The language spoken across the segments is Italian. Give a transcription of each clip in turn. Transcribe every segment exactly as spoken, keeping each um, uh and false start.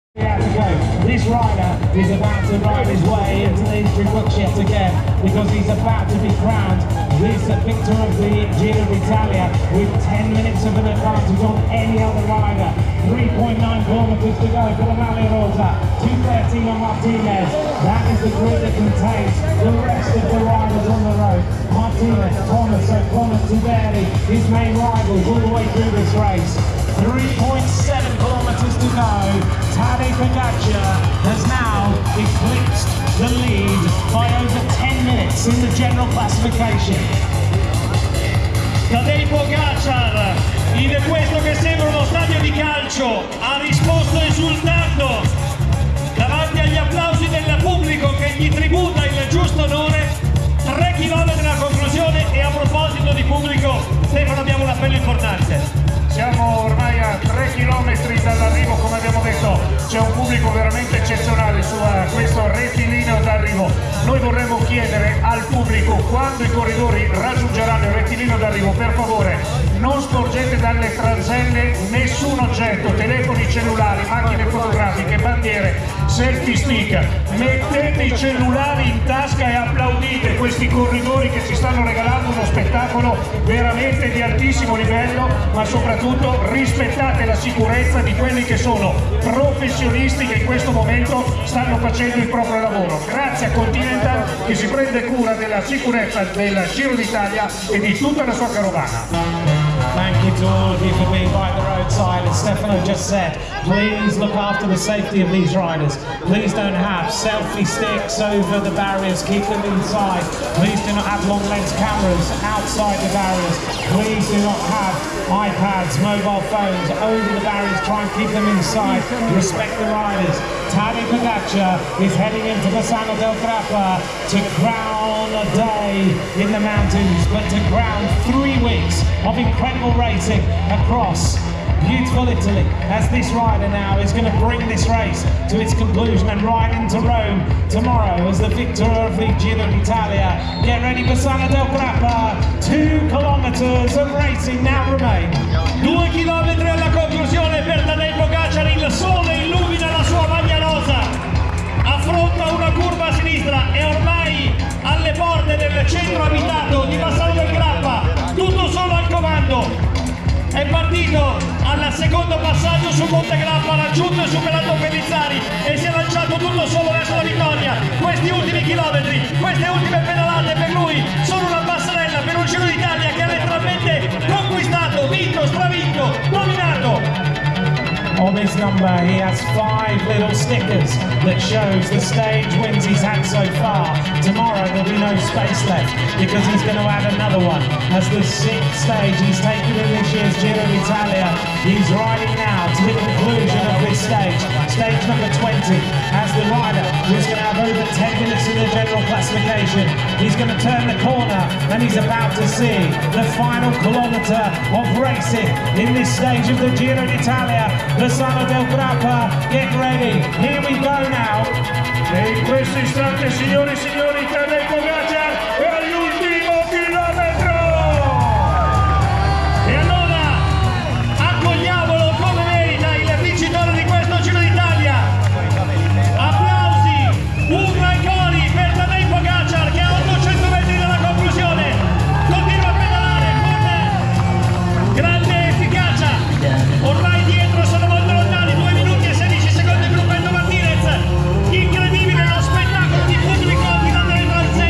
This rider is about to ride his way into the history books yet again because he's about to be crowned this victor of the Giro d'Italia with ten minutes of an advantage on any other rider. three point nine kilometers to go for the Maglia Rosa, two thirteen on Martinez. That is the grid that contains the rest of the riders on the road. Martinez, Thomas, O'Connor, Tiberi, his main rivals all the way through this race. three point seven kilometers to go. Tadej Pogačar has now eclipsed the lead by over ten minutes in the general classification. Tadej Pogačar, in questo che sembra uno stadio di calcio, ha risposto esultando davanti agli applausi del pubblico che gli tributa il giusto onore. tre chilometri alla conclusione, e a proposito di pubblico, Stefano, abbiamo un appello importante. Siamo ormai a tre chilometri dall'arrivo, come abbiamo detto c'è un pubblico veramente eccezionale su questo rettilineo d'arrivo. Noi vorremmo chiedere al pubblico, quando i corridori raggiungeranno il rettilineo d'arrivo, per favore non sporgete dalle transenne nessun oggetto, telefoni cellulari, macchine fotografiche, bandiere, selfie stick. Mettete i cellulari in tasca e applaudite questi corridori che ci stanno regalando uno spettacolo veramente di altissimo livello, ma soprattutto rispettate la sicurezza di quelli che sono professionisti che in questo momento stanno facendo il proprio lavoro. Grazie a Continental che si prende cura della sicurezza del Giro d'Italia e di tutta la sua carovana. Thank you to all of you for being by the roadside. As Stefano just said, please look after the safety of these riders. Please don't have selfie sticks over the barriers, keep them inside. Please do not have long lens cameras outside the barriers. Please do not have iPads, mobile phones over the barriers, try and keep them inside. Respect the riders. Tadej Pogačar is heading into Bassano del Grappa to crown a day in the mountains, but to crown three weeks of incredible racing across beautiful Italy, as this rider now is going to bring this race to its conclusion and ride into Rome tomorrow as the victor of the Giro d'Italia. Get ready, Bassano del Grappa. Two kilometers of racing now remain. Due chilometri alla conclusione per Tadej Pogačar, il sole illumina la sua maglia rosa, affronta una curva a sinistra e ormai alle porte del centro abitato di Bassano del Grappa, tutto solo al comando. È partito al secondo passaggio sul Monte Grappa, ha raggiunto e superato Pellizzari e si è lanciato tutto solo verso la vittoria. Questi ultimi chilometri, queste ultime pedalate per lui sono una passerella per un Giro d'Italia che ha letteralmente conquistato, vinto, stravinto, dominato. On his number he has five little stickers that shows the stage wins he's had so far. Tomorrow there'll be no space left because he's going to add another one as the sixth stage he's taken in this year's Giro d'Italia. He's riding now to the conclusion of this stage, stage number twenty, as the rider who's going to have over ten minutes in the general classification. He's going to turn the corner and he's about to see the final kilometre of racing in this stage of the Giro d'Italia. Bassano del Grappa, get ready, here we go now. E in questo istante, signori e signori, Tadej Pogačar è all'ultimo chilometro! E allora accogliamolo come merita il vincitore di questo Giro d'Italia. Applausi, urla e cori per Tadej Pogačar che a ottocento metri dalla conclusione continua a pedalare con grande efficacia. Ormai dietro sono molto lontani, due minuti e sedici secondi per Roberto Martinez. Incredibile lo spettacolo di pubblico al di là delle transenne.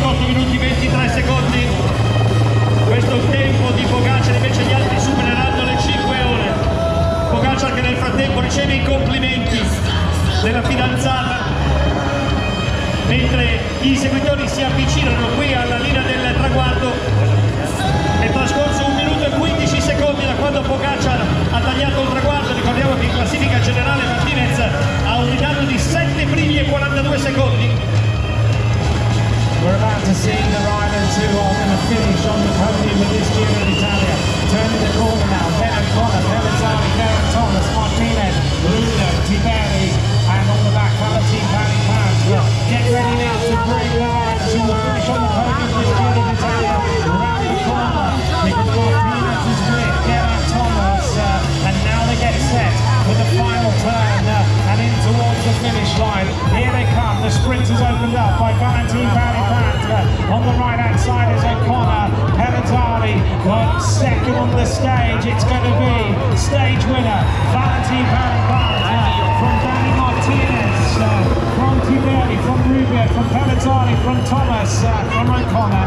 diciotto minuti ventitré secondi. Questo è il tempo di Pogacar, invece gli altri supereranno le cinque ore. Pogacar che nel frattempo riceve i complimenti della fidanzata, mentre gli seguitori si avvicinano qui alla linea del traguardo. È trascorso un minuto e quindici secondi da quando Pogacar ha tagliato il traguardo. Ricordiamo che in classifica generale Martinez ha un ritardo di sette primi e quarantadue secondi. We're about to see the riders who are going to finish on the podium in this Giro d'Italia. Turning the corner now, Bennett, Connor, Pellizzani, Geraint Thomas, Martinez, Luda, Tiberi, and on the back, Valentine Paris. Get ready now to bring the riders who will finish on the podium in this Giro d'Italia. Round the corner, because Martinez is with Geraint Thomas, uh, and now they get set for the final turn uh, and in towards the finish line. Here they come, the sprint is opened up by Valentine Paris. On the right hand side is O'Connor, Pellizzani, but second on the stage it's going to be stage winner Valentine Paris from Danny Martinez, uh, from Tiberi, from Rubio, from Pellizzani, from Thomas, uh, from O'Connor.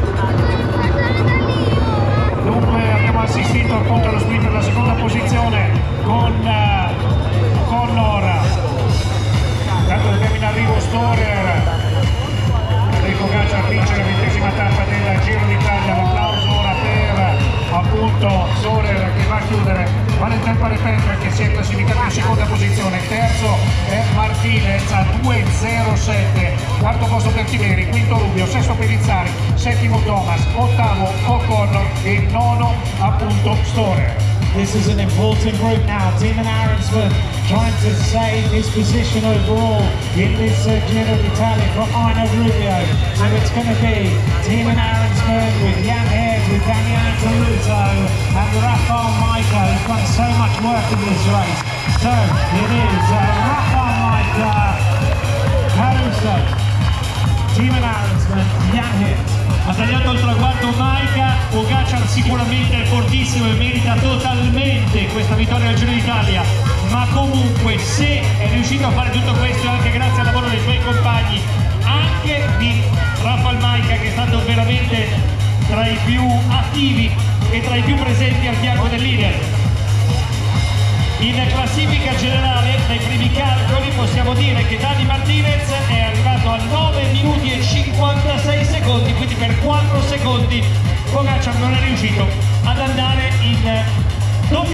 Dunque abbiamo assistito appunto allo sprint per la seconda posizione con uh, Connor, tanto abbiamo in arrivo Storer. Pogacar vince la ventesima tappa del Giro d'Italia. L'applauso ora per appunto Storer che va a chiudere. Valentin Paris che si è classificato in seconda posizione, terzo è Martinez a due zero sette, quarto posto per Tiberi, quinto Rubio, sesto Pellizzani, settimo Thomas, ottavo O'Connor e nono appunto Storer. This is an important group now. Tiemann Arensman trying to save his position overall in this uh, Giro d'Italia from Arno Rubio. So it's going to be Tiemann Arensman with Jan Hirt, with Daniele Caruso and Rafał Majka, who's done so much work in this race. So it is uh, Rafał Majka, Caruso, Tiemann Arensman, Jan Hirt. Ha tagliato il traguardo Majka. Pogacar sicuramente è fortissimo e merita totalmente questa vittoria del Giro d'Italia, ma comunque se è riuscito a fare tutto questo è anche grazie al lavoro dei suoi compagni, anche di Rafał Majka che è stato veramente tra i più attivi e tra i più presenti al fianco del leader. In classifica generale, dai primi calcoli, possiamo dire che Dani Martinez è arrivato a nove minuti e cinquantasei secondi, quindi per quattro secondi Pogacar non è riuscito ad andare in